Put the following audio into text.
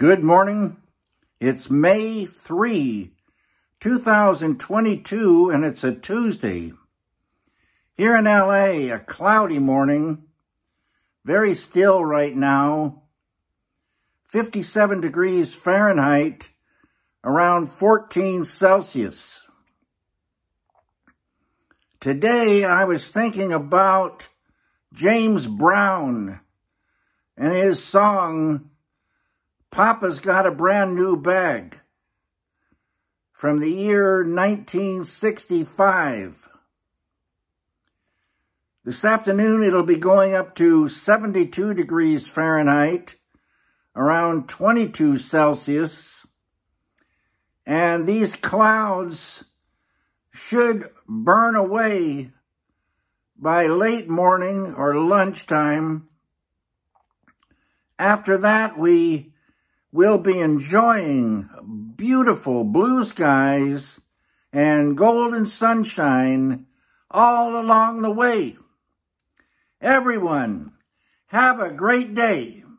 Good morning. It's May 3, 2022, and it's a Tuesday. Here in LA, a cloudy morning, very still right now, 57 degrees Fahrenheit, around 14 Celsius. Today, I was thinking about James Brown and his song, Papa's Got a Brand New Bag, from the year 1965. This afternoon, it'll be going up to 72 degrees Fahrenheit, around 22 Celsius, and these clouds should burn away by late morning or lunchtime. After that, we will be enjoying beautiful blue skies and golden sunshine all along the way. Everyone, have a great day.